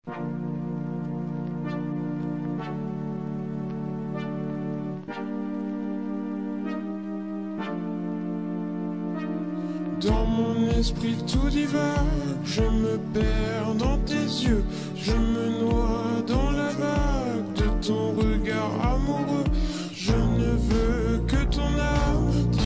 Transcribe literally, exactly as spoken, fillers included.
Dans mon esprit tout divague, je me perds dans tes yeux, je me noie dans la vague.